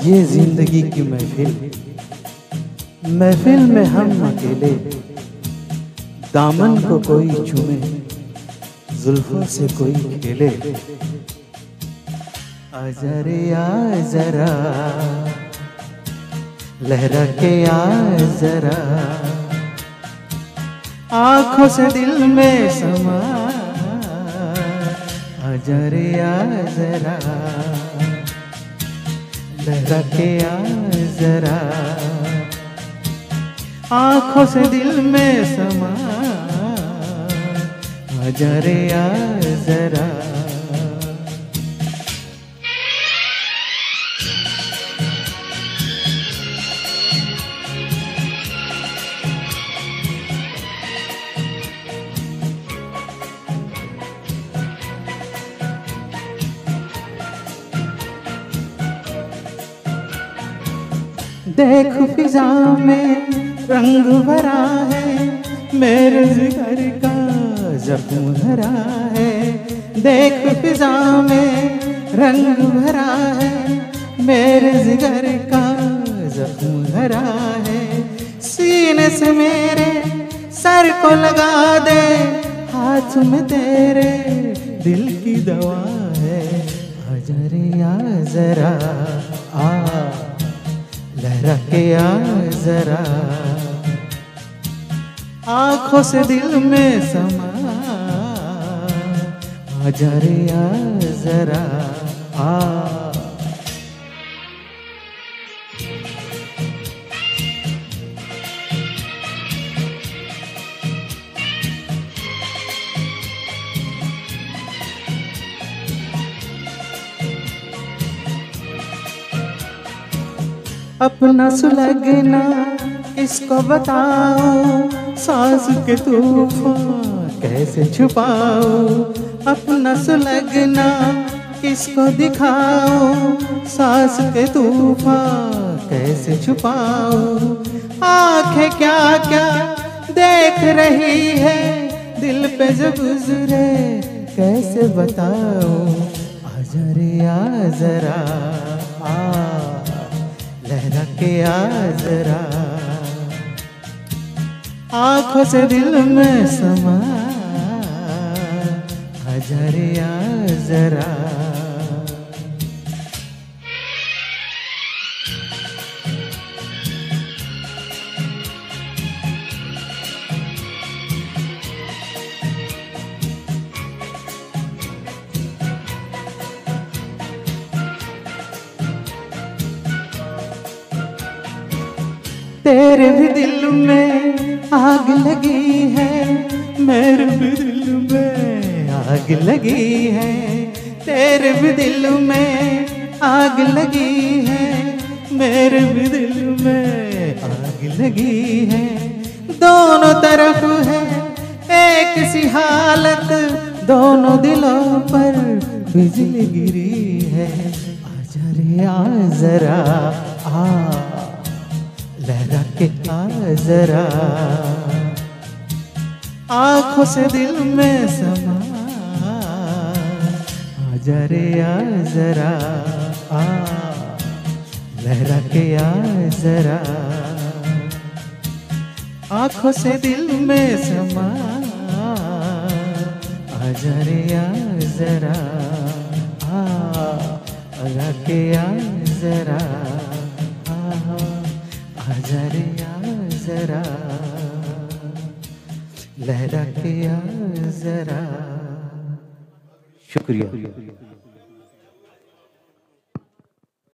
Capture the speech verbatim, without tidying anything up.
ये जिंदगी की महफिल, महफिल में हम अकेले, दामन को कोई चूमे, जुल्फों से कोई खेले। आजा रे आ जरा, लहरा के आ जरा, आंखों से दिल में समा। आजा रे आ जरा, लहरा के आ जरा, आंखों से दिल में समा। आजा रे आ जरा। देख फिजा में रंग भरा है, मेरे जिगर का जख्म भरा है। देख फिजा में रंग भरा है, मेरे जिगर का जख्म भरा है। सीने से मेरे सर को लगा दे, हाथ में तेरे दिल की दवा है। आजा रे आ जरा, आ लहरा के आ जरा, आंखों से दिल में समा। आजा रे आ जरा, आ अपना सुलगना किसको बताऊं, सांस के तूफान कैसे छुपाऊं। अपना सुलगना किसको दिखाऊं, सांस के तूफान कैसे छुपाऊं। आंखें क्या क्या देख रही है, दिल पे जो गुजरे कैसे बताऊं। आजा रे आ जरा, आ लहरा के आ जरा, आंखों से दिल में समा। आजा रे आ जरा। तेरे भी दिल में आग लगी है, मेरे भी दिल में आग लगी है। तेरे भी दिल में आग लगी है, मेरे भी दिल में आग लगी है। दोनों तरफ है एक सी हालत, दोनों दिलों पर बिजली गिरी है। आजा रे आ जरा, आ लहरा के आ जरा, आंखों से दिल में समा। आजा रे आ जरा, आ लहरा के आ जरा, आंखों से दिल में समा। आजा रे आ जरा, आ लहरा के आ जरा, आजा रे आ जरा, लहरा के आ जरा। शुक्रिया।